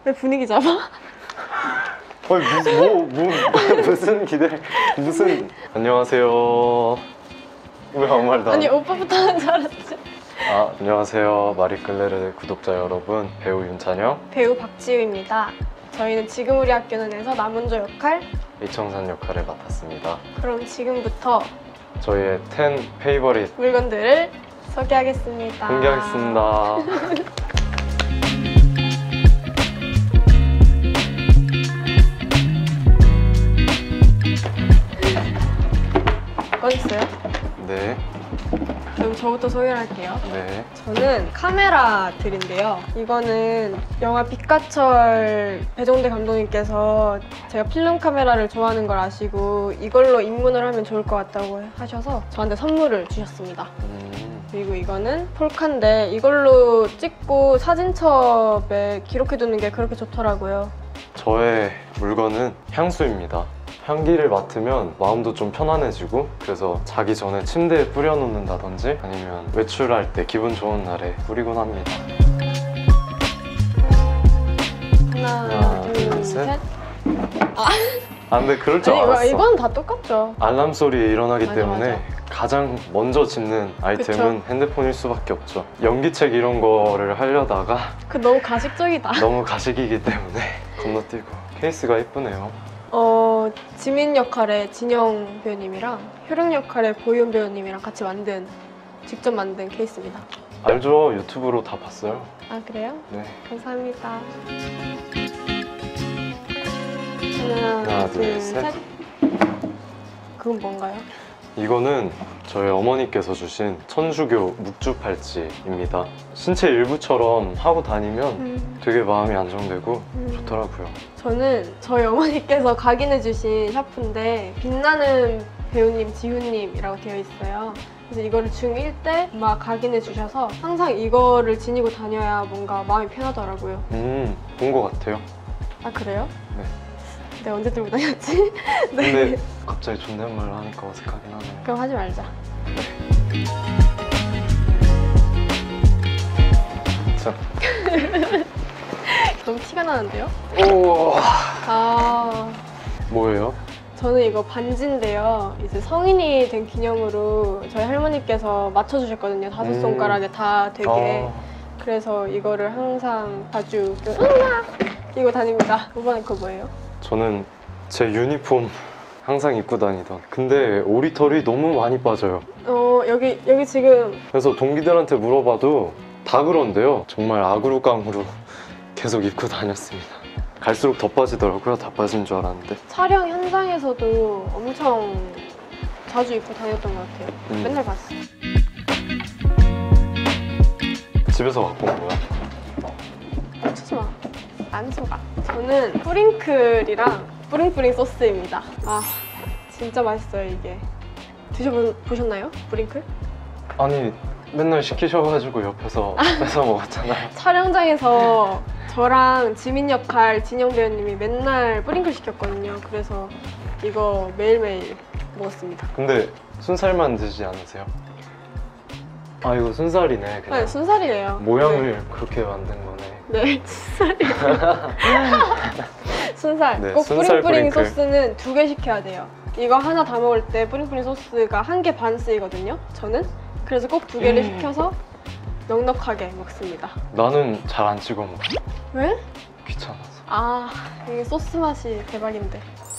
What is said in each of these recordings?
왜 분위기 잡아? 무슨 기대? 무슨 안녕하세요. 왜 아무 말도 안 아니 해? 오빠부터 하는 줄 알았지. 안녕하세요. 마리끌레르 구독자 여러분, 배우 윤찬영, 배우 박지우입니다. 저희는 지금 우리 학교는에서 남은조 역할. 이청산 역할을 맡았습니다. 그럼 지금부터 저희의 10 페이버릿 물건들을 소개하겠습니다. 공개하겠습니다. 꺼냈어요? 네, 그럼 저부터 소개를 할게요. 네. 저는 카메라들인데요. 이거는 영화 빛가철 배종대 감독님께서 제가 필름 카메라를 좋아하는 걸 아시고 이걸로 입문을 하면 좋을 것 같다고 하셔서 저한테 선물을 주셨습니다. 그리고 이거는 폴카인데 이걸로 찍고 사진첩에 기록해두는 게 그렇게 좋더라고요. 저의 물건은 향수입니다. 향기를 맡으면 마음도 좀 편안해지고, 그래서 자기 전에 침대에 뿌려놓는다든지 아니면 외출할 때 기분 좋은 날에 뿌리곤 합니다. 하나, 둘, 셋. 셋. 근데 그럴 줄 아니, 알았어. 이건 다 똑같죠. 알람 소리에 일어나기 맞아, 때문에 맞아. 가장 먼저 짚는 아이템은 핸드폰일 수밖에 없죠. 연기책 이런 거를 하려다가 그 너무 가식적이다. 너무 가식이기 때문에 건너뛰고. 케이스가 예쁘네요. 지민 역할의 진영 배우님이랑 효령 역할의 보윤 배우님이랑 같이 직접 만든 케이스입니다. 알죠? 유튜브로 다 봤어요. 아, 그래요? 네. 감사합니다. 하나, 둘, 셋. 그건 뭔가요? 이거는 저희 어머니께서 주신 천주교 묵주팔찌입니다. 신체 일부처럼 하고 다니면 되게 마음이 안정되고 좋더라고요. 저는 저희 어머니께서 각인해주신 샤프인데 빛나는 배우님 지훈님이라고 되어 있어요. 그래서 이거를 중1 때 막 각인해주셔서 항상 이거를 지니고 다녀야 뭔가 마음이 편하더라고요. 본 것 같아요. 아, 그래요? 네. 내가 언제 들고 다녔지? 네. 근데 갑자기 존댓말을 하니까 어색하긴 하네요. 그럼 하지 말자. 자. 너무 티가 나는데요? 오. 아, 뭐예요? 저는 이거 반지인데요. 이제 성인이 된 기념으로 저희 할머니께서 맞춰주셨거든요. 5손가락에 다 되게. 그래서 이거를 항상 자주 끼고 다닙니다. 오빠는 그거 뭐예요? 저는 제 유니폼 항상 입고 다니던. 근데 오리털이 너무 많이 빠져요. 여기 지금 그래서 동기들한테 물어봐도 다 그런데요. 정말 아그루깡으로 계속 입고 다녔습니다. 갈수록 더 빠지더라고요. 다 빠진 줄 알았는데. 촬영 현장에서도 엄청 자주 입고 다녔던 것 같아요. 맨날 봤어요. 집에서 갖고 온 거야? 치지 마. 안 속아. 저는 뿌링클이랑 뿌링뿌링 소스입니다. 아, 진짜 맛있어요, 이게. 드셔보셨나요? 뿌링클? 아니, 맨날 시키셔가지고 옆에서 뺏어 먹었잖아요. 촬영장에서 저랑 지민 역할 진영 배우님이 맨날 뿌링클 시켰거든요. 그래서 이거 매일매일 먹었습니다. 근데 순살만 드시지 않으세요? 아, 이거 순살이네. 그냥. 네, 순살이에요. 모양을 그렇게 만든 거네. 네, 순살이에요. 순살. 네, 꼭 순살 뿌링뿌링 뿌링클. 소스는 2개 시켜야 돼요. 이거 하나 다 먹을 때 뿌링뿌링 소스가 1개 반 쓰이거든요, 저는. 그래서 꼭 2개를 시켜서 넉넉하게 먹습니다. 나는 잘 안 찍어 먹어. 왜? 귀찮아서. 아, 이게 소스 맛이 대박인데.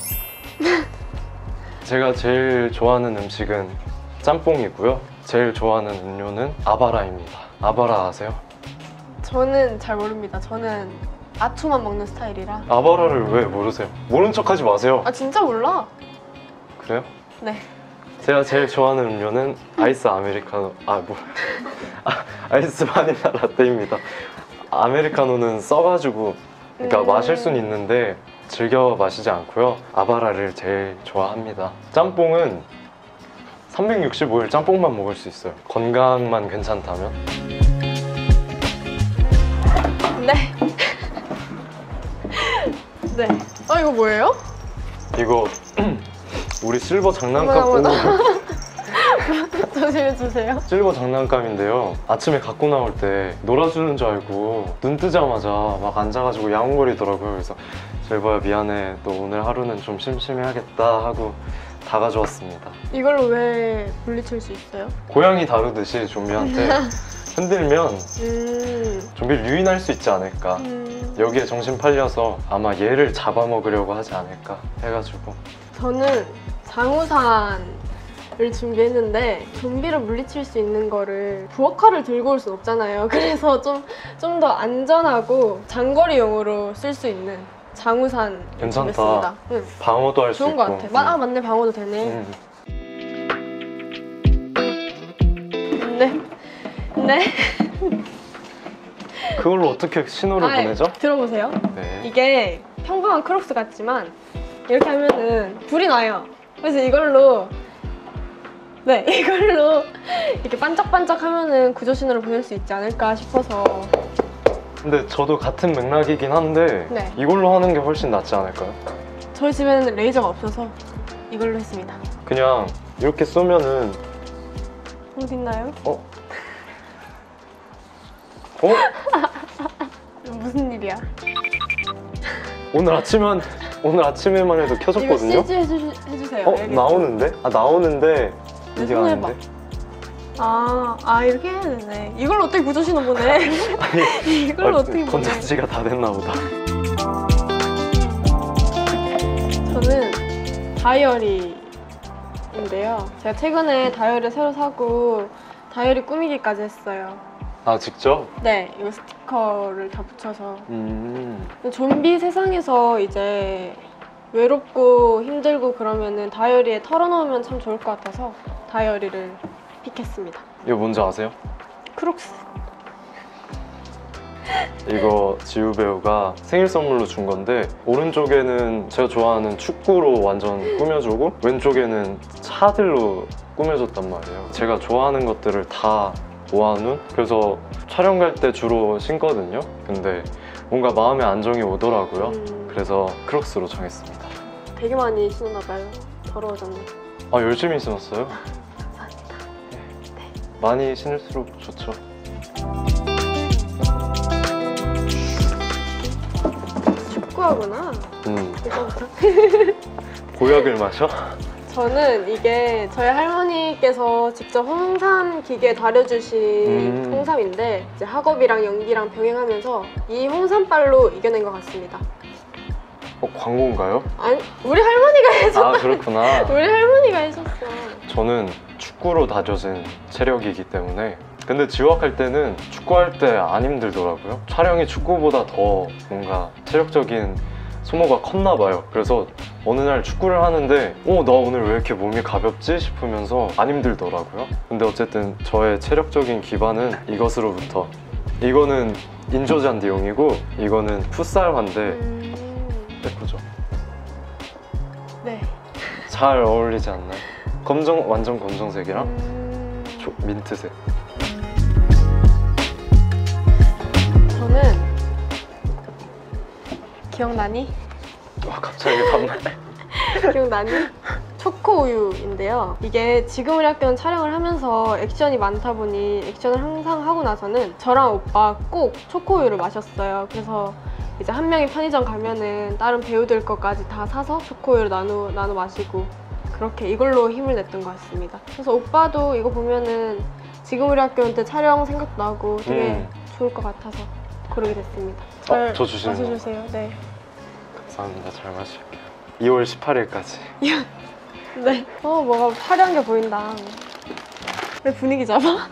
제가 제일 좋아하는 음식은 짬뽕이고요. 제일 좋아하는 음료는 아바라입니다. 아바라 아세요? 저는 잘 모릅니다. 저는 아초만 먹는 스타일이라. 아바라를 왜 모르세요? 모른 척 하지 마세요. 아, 진짜 몰라? 그래요? 네. 제가 제일 좋아하는 음료는 아이스 아메리카노. 아이스 바닐라 라떼입니다. 아메리카노는 써가지고 그러니까 마실 수는 있는데 즐겨 마시지 않고요. 아바라를 제일 좋아합니다. 짬뽕은 365일 짬뽕만 먹을 수 있어요. 건강만 괜찮다면. 네. 네. 이거 뭐예요? 이거 우리 실버 장난감 어머나, 오, 어머나. 조심해주세요. 실버 장난감인데요. 아침에 갖고 나올 때 놀아주는 줄 알고 눈 뜨자마자 막 앉아가지고 야옹거리더라고요. 그래서 실버야 미안해. 또 오늘 하루는 좀 심심해야겠다 하고 다 가져왔습니다. 이걸로 왜 물리칠 수 있어요? 고양이 다루듯이 좀비한테 흔들면 음, 좀비를 유인할 수 있지 않을까. 여기에 정신 팔려서 아마 얘를 잡아먹으려고 하지 않을까 해가지고. 저는 장우산을 준비했는데 좀비를 물리칠 수 있는 거를 부엌칼을 들고 올 순 없잖아요. 그래서 좀 더 안전하고 장거리용으로 쓸 수 있는 장우산 괜찮다. 준비했습니다. 응, 방어도 할 수 좋은 있고. 것 같아. 아 맞네, 방어도 되네. 네. 네. 그걸로 어떻게 신호를 보내죠? 들어보세요. 네. 이게 평범한 크록스 같지만 이렇게 하면은 불이 나요. 그래서 이걸로 이렇게 반짝반짝 하면은 구조 신호를 보낼 수 있지 않을까 싶어서. 근데 저도 같은 맥락이긴 한데 네. 이걸로 하는 게 훨씬 낫지 않을까요? 저희 집에는 레이저가 없어서 이걸로 했습니다. 그냥 이렇게 쏘면은 어디 있나요? 어? 무슨 일이야? 오늘 아침에만 해도 이거 켜졌거든요? CG 해주세요. 여기. 나오는데? 나오는데 내 이게 손 아닌데? 해봐. 이렇게 해야 되네. 이걸로 어떻게 구조 신호 보내? 이걸로 어떻게 보내? 건전지가 다 됐나 보다. 저는 다이어리인데요. 제가 최근에 다이어리 새로 사고 다이어리 꾸미기까지 했어요. 아 직접? 네, 이거 스티커를 다 붙여서. 좀비 세상에서 이제 외롭고 힘들고 그러면은 다이어리에 털어놓으면 참 좋을 것 같아서 다이어리를 픽했습니다. 이거 뭔지 아세요? 크록스. 이거 지우 배우가 생일 선물로 준 건데 오른쪽에는 제가 좋아하는 축구로 완전 꾸며주고 왼쪽에는 차들로 꾸며줬단 말이에요. 제가 좋아하는 것들을 다 모아놓은, 그래서 촬영 갈 때 주로 신거든요. 근데 뭔가 마음의 안정이 오더라고요. 그래서 크록스로 정했습니다. 되게 많이 신었나 봐요. 더러워졌네. 열심히 신었어요. 감사합니다. 많이 신을수록 좋죠. 축구하구나. 이거부터. 고약을 마셔? 저는 이게 저희 할머니께서 직접 홍삼 기계에 달여주신 홍삼인데 이제 학업이랑 연기랑 병행하면서 이 홍삼빨로 이겨낸 것 같습니다. 광고인가요? 아니, 우리 할머니가 해줬다. 그렇구나. 우리 할머니가 해줬어. 저는 축구로 다져진 체력이기 때문에. 근데 지wak할 때는 축구할 때 안 힘들더라고요. 촬영이 축구보다 더 뭔가 체력적인 소모가 컸나 봐요. 그래서 어느 날 축구를 하는데 나 오늘 왜 이렇게 몸이 가볍지? 싶으면서 안 힘들더라고요. 근데 어쨌든 저의 체력적인 기반은 이것으로부터, 이거는 인조잔디용이고 이거는 풋살화인데 예쁘죠? 네. 잘 어울리지 않나요? 완전 검정색이랑 민트색. 저는 기억나니? 갑자기 반말. 기억나니? 초코우유인데요. 이게 지금 우리 학교는 촬영을 하면서 액션이 많다 보니 액션을 항상 하고 나서는 저랑 오빠 꼭 초코우유를 마셨어요. 그래서 이제 한 명이 편의점 가면은 다른 배우들 것까지 다 사서 초코우유를 나눠 마시고 그렇게 이걸로 힘을 냈던 것 같습니다. 그래서 오빠도 이거 보면은 지금 우리 학교 때 촬영 생각도 나고 되게 좋을 것 같아서 고르게 됐습니다. 저 주시는 거? 마셔주세요. 네. 감사합니다. 잘 마실게요. 2월 18일까지. 네. 뭐가 화려한 게 보인다. 왜 분위기 잡아?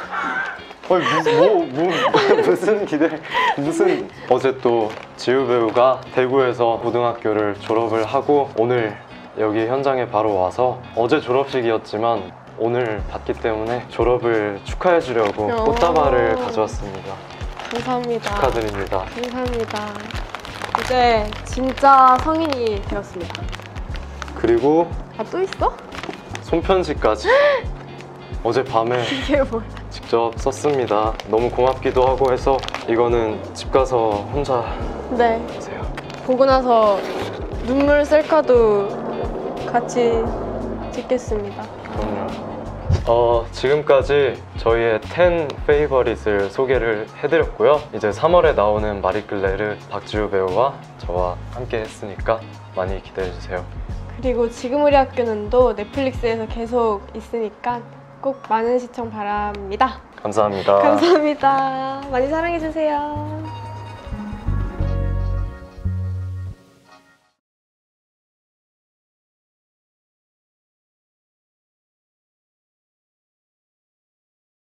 무슨 기대? 어제 또 지우 배우가 대구에서 고등학교를 졸업을 하고 오늘 여기 현장에 바로 와서 어제 졸업식이었지만 오늘 봤기 때문에 졸업을 축하해 주려고 꽃다발을 가져왔습니다. 감사합니다. 축하드립니다. 감사합니다. 이제 진짜 성인이 되었습니다. 그리고 또 있어? 손편지까지 어젯밤에 이게 뭐야? 직접 썼습니다. 너무 고맙기도 하고 해서 이거는 집 가서 혼자 네. 하세요. 보고 나서 눈물 셀카도 같이 찍겠습니다. 그럼요. 지금까지 저희의 10 페이버릿을 소개를 해드렸고요. 이제 3월에 나오는 마리끌레를 박지우 배우와 저와 함께 했으니까 많이 기대해주세요. 그리고 지금 우리 학교는도 넷플릭스에서 계속 있으니까 꼭 많은 시청 바랍니다. 감사합니다. 감사합니다. 많이 사랑해주세요.